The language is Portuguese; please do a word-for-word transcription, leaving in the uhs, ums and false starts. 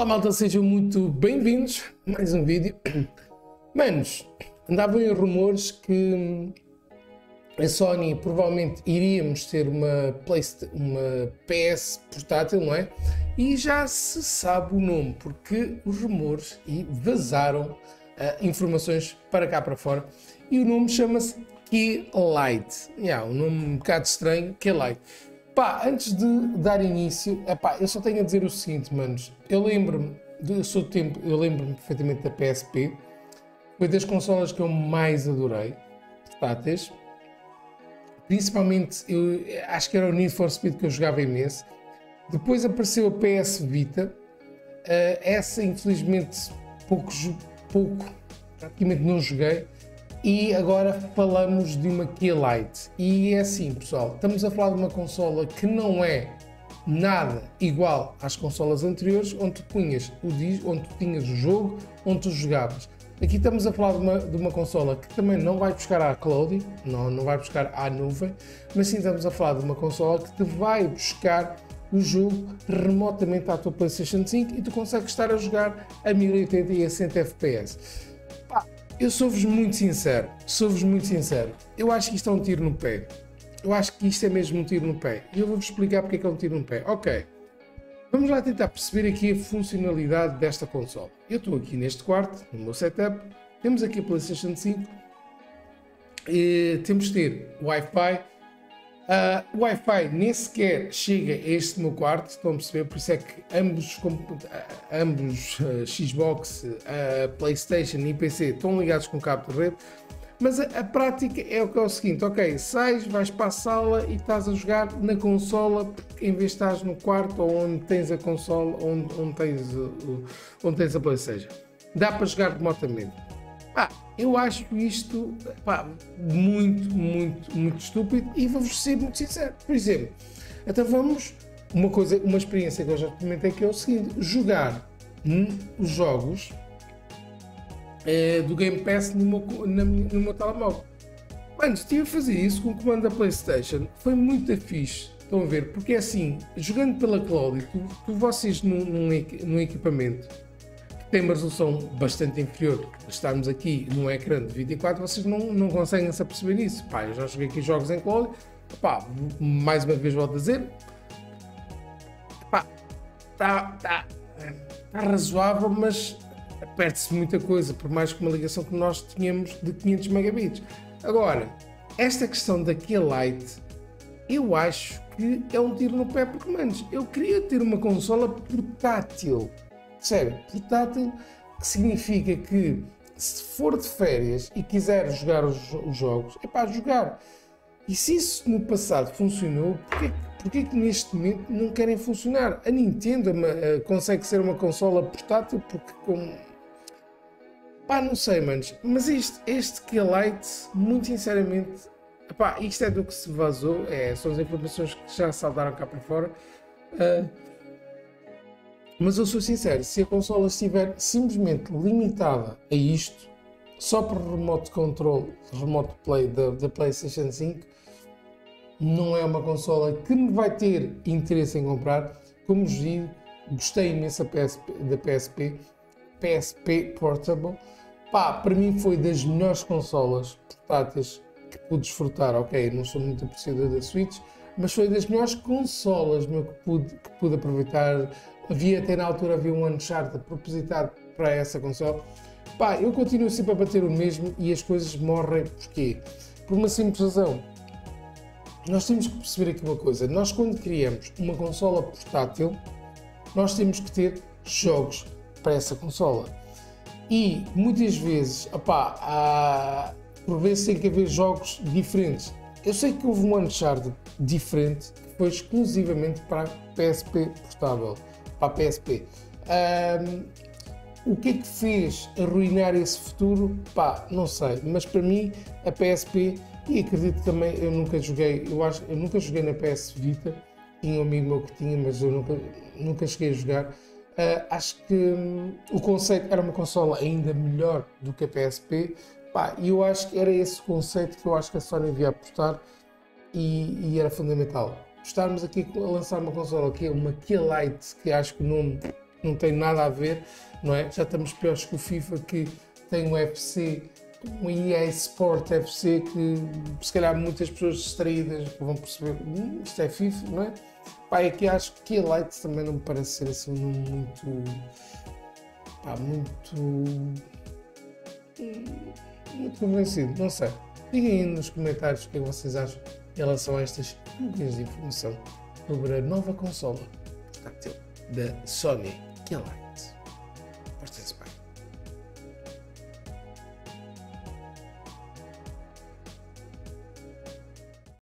Olá malta, sejam muito bem-vindos a mais um vídeo. Manos, andavam em rumores que a Sony provavelmente iríamos ter uma, Playsta uma P S portátil, não é? E já se sabe o nome, porque os rumores e vazaram uh, informações para cá para fora. E o nome chama-se Keylight. Yeah, um nome um bocado estranho, Keylight. Pá, antes de dar início, epá, eu só tenho a dizer o seguinte, manos. Eu lembro-me, eu sou do tempo, eu lembro-me perfeitamente da P S P. Foi das consolas que eu mais adorei, portáteis. Principalmente, eu acho que era o Need for Speed que eu jogava imenso. Depois apareceu a P S Vita. Uh, essa, infelizmente, pouco, pouco, praticamente não joguei. E agora falamos de uma Keylight. E é assim, pessoal, estamos a falar de uma consola que não é nada igual às consolas anteriores, onde tu punhas o disco, onde tu tinhas o jogo, onde tu jogavas. Aqui estamos a falar de uma, de uma consola que também não vai buscar à cloud, não, não vai buscar à nuvem, mas sim estamos a falar de uma consola que te vai buscar o jogo remotamente à tua PlayStation cinco e tu consegues estar a jogar a mil e oitenta e a cem F P S. Pá, eu sou-vos muito sincero, sou-vos muito sincero, eu acho que isto é um tiro no pé. Eu acho que isto é mesmo um tiro no pé. E eu vou-vos explicar porque é que é um tiro no pé. Ok, vamos lá tentar perceber aqui a funcionalidade desta consola. Eu estou aqui neste quarto, no meu setup, temos aqui a PlayStation cinco, e temos de ter Wi-Fi. Uh, o Wi-Fi nem sequer chega a este meu quarto, estão a perceber? Por isso é que ambos, ambos uh, Xbox, uh, PlayStation e P C estão ligados com cabo de rede. Mas a, a prática é o que é o seguinte, ok, sais, vais para a sala e estás a jogar na consola, porque em vez de estás no quarto ou onde tens a consola, onde, onde, tens, uh, onde tens a PlayStation. Dá para jogar remotamente. Pá, eu acho isto pá, muito, muito, muito estúpido e vou-vos ser muito sincero. Por exemplo, então vamos, uma coisa, uma experiência que eu já experimentei que é o seguinte, jogar hum, os jogos É, do Game Pass no meu, na, no meu telemóvel. Mano, estive a fazer isso com o comando da PlayStation, foi muito fixe, estão a ver, porque é assim, jogando pela cloud, tu, tu vocês num, num, num equipamento que tem uma resolução bastante inferior, estarmos aqui num ecrã de vinte e quatro, vocês não, não conseguem se aperceber isso. Pá, eu já joguei aqui jogos em cloud, pá, mais uma vez volto a dizer, pá, está tá, tá razoável, mas perde-se muita coisa, por mais que uma ligação que nós tínhamos de quinhentos megabits. Agora, esta questão da Keylight, eu acho que é um tiro no pé, porque, manos, eu queria ter uma consola portátil. Sério, portátil, que significa que se for de férias e quiser jogar os, os jogos, é para jogar. E se isso no passado funcionou, porquê, porquê que neste momento não querem funcionar? A Nintendo é uma, consegue ser uma consola portátil porque com... Pá, não sei, manos, mas este, este Keylight, muito sinceramente, pá, isto é do que se vazou, é, são as informações que já saltaram cá para fora, uh, mas eu sou sincero, se a consola estiver simplesmente limitada a isto, só por remote control, remote play da, da PlayStation cinco, não é uma consola que me vai ter interesse em comprar. Como vos digo, gostei imenso da P S P, da P S P, P S P Portable. Pá, para mim foi das melhores consolas portáteis que pude desfrutar. Ok, não sou muito apreciador da Switch, mas foi das melhores consolas meu, que, pude, que pude aproveitar. Havia até na altura havia um Uncharted propositado para essa consola. Pá, eu continuo sempre a bater o mesmo e as coisas morrem. Porquê? Por uma simples razão. Nós temos que perceber aqui uma coisa. Nós, quando criamos uma consola portátil, nós temos que ter jogos para essa consola. E muitas vezes, opá, há, por vezes tem que haver jogos diferentes. Eu sei que houve um Uncharted diferente que foi exclusivamente para a P S P portável, para a P S P. Um, o que é que fez arruinar esse futuro? Pá, não sei, mas para mim a P S P, e acredito também, eu nunca joguei, eu acho, eu nunca joguei na P S Vita, tinha um amigo meu que tinha, mas eu nunca, nunca cheguei a jogar. Uh, acho que um, o conceito era uma consola ainda melhor do que a P S P, pá, e eu acho que era esse conceito que eu acho que a Sony devia apostar e, e era fundamental. Estarmos aqui a lançar uma consola que é uma Keylight, que acho que o nome não tem nada a ver, não é? Já estamos piores que o FIFA, que tem um U F C, um E A Sport F C, que se calhar muitas pessoas distraídas vão perceber, hum, isto é FIFA, não é? Pá, é que acho que a Light também não me parece ser assim muito, pá, muito, muito convencido, não sei. Digam aí nos comentários o que vocês acham em relação a estas poucas de informação sobre a nova consola portátil da Sony, que é a Light. Portem-se bem.